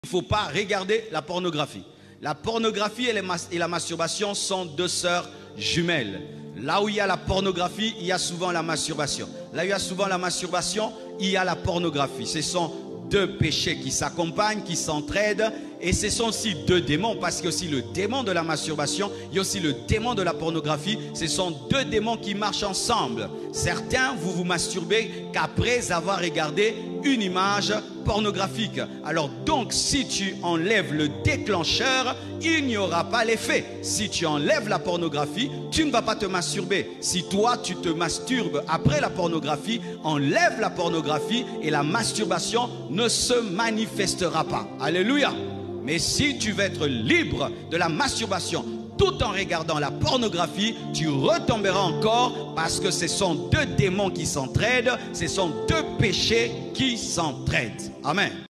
Il ne faut pas regarder la pornographie. La pornographie et la masturbation sont deux sœurs jumelles. Là où il y a la pornographie, il y a souvent la masturbation. Là où il y a souvent la masturbation, il y a la pornographie. Ce sont deux péchés qui s'accompagnent, qui s'entraident. Et ce sont aussi deux démons, parce qu'il y a aussi le démon de la masturbation, il y a aussi le démon de la pornographie. Ce sont deux démons qui marchent ensemble. Certains, vous vous masturbez qu'après avoir regardé une image pornographique. Alors donc, si tu enlèves le déclencheur, il n'y aura pas l'effet. Si tu enlèves la pornographie, tu ne vas pas te masturber. Si toi, tu te masturbes après la pornographie, enlève la pornographie et la masturbation ne se manifestera pas. Alléluia. Mais si tu veux être libre de la masturbation tout en regardant la pornographie, tu retomberas encore parce que ce sont deux démons qui s'entraident, ce sont deux péchés qui s'entraident. Amen.